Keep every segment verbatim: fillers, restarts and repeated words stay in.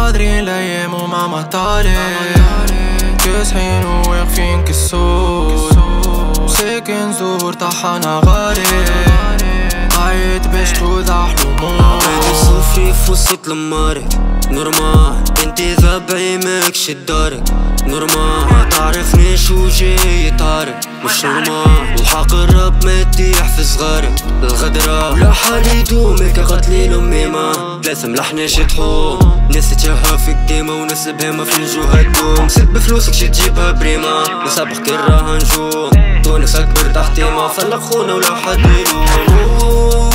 حاضرين الايام وما مطالب كاسحين وواقفين كالسود ساكن زور طحنا غارب قايد باش توضح الامور عباد الصوفي في وسط المارد نورمال انتي ذبعي ماكش الدارك نورمال تعرفنيش وجاي طارق مش نورمال الحق الرب ما تطيح في صغارك الغدرة ولا حال يدومك قتلي لامي ما ثلاثة ملحناش تحوم ناس تشهى في قديمة وناس بهمة في الجوهة تدوم سد بفلوسك شي تجيبها بريمة نسابق كراها نجوم تونس اكبر تحتيمة فلق خونا ولا حد يلوم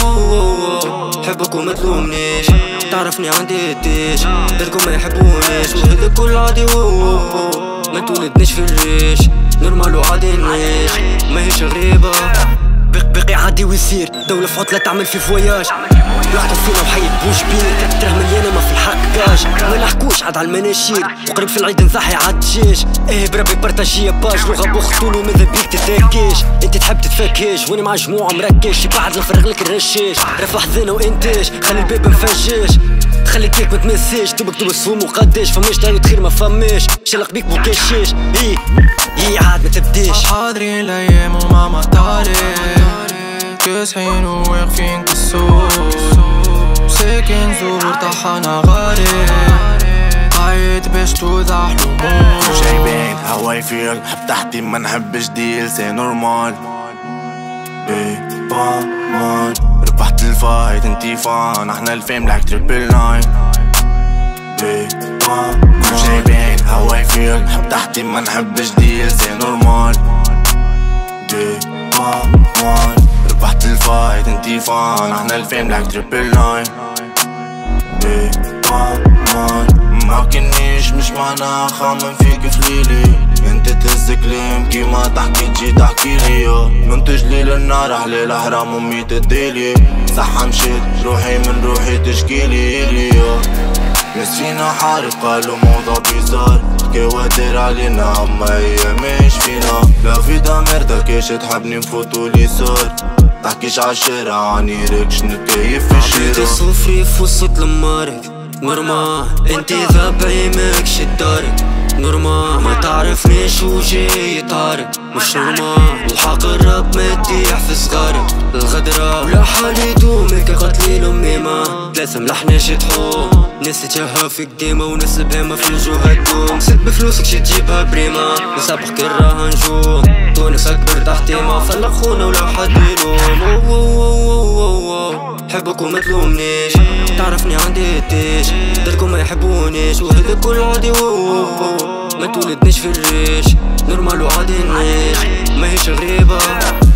حبك وما تلومنيش تعرفني عندي الديش دركم ما يحبونيش وهذا كل عادي ما تولدنيش في الريش نورمال وعادي نعيش ماهيش غريبة بقي عادي ويصير دولة في عطلة تعمل في فواياج يحطوا فينا وحيد بوش بير تراه مليانة ما في الحق كاش ما نحكوش عاد على المناشير وقريب في العيد نضحي عاد الجيش ايه بربي بارتاجية باج لغة بوخطول وماذا بيك تتاكيش انت تحب تتفكيش وانا مع جموعة مركش بعد نفرغ لك الرشاش رفع حذنا وانتاج خلي الباب مفجاش خلي الكيك متمساش دوبك دوب السوم وقداش فماش دايوت خير ما فماش شلق بيك بوكاشيش ايه ايه عاد ما تبديش حاضرين الايام وما مطالب كاسحين وواقفين كالسود ساكن زور طحنا غارب قايد باش توضح الامور مش عيبان هوا يفيل حب تحتي ما نحبش ديل سي نورمال ايه با مان ربحت الفايت انتي فان احنا الفيم لايك تريبل ناين ايه با مش عيبان هوا يفيل حب تحتي ما نحبش ديل سي نورمال ايه با مان ربحت الفايت انتي فان احنا الفيم لايك تريبل ناين ايه با مان ما كنيش مش معنا خامن فيك فليلي انت تهز كلام كيما تحكي تجي تحكي ليا منتج لي للنار حلال حرام امي تديلي صح مشيت روحي من روحي تشكيلي ليا ناس فينا حارق قالوا موضوع بيزار حكاوة داير علينا اما هي مش فينا لا في دميرتك كيش تحبني نفوتو لي صار تحكيش عالشارع عني ريكش نتكيف في الشارع عبيد الصوفي في وسط المارد نورمال انتي ذبعي ماكش الدارك نورمال ما تعرفنيش وجاي طارق مش نورمال الحق الرب ما تطيح في صغارك الغدرة ولا حال يدومك قتلي لامي ما ثلاثة ملحناش تحوم ناس تشهى في قديمة وناس بهمة في الجوهة تدوم سد بفلوسك شي تجيبها بريمة نسابق كراها نجوم تونس اكبر تحتيمة فلق خونا ولا حد يلوم حبك وما تلومنيش تعرفني عندي الديش دركم ما يحبونيش وهذا كل عادي ما تولدنيش في الريش نورمال وعادي نعيش ماهيش غريبة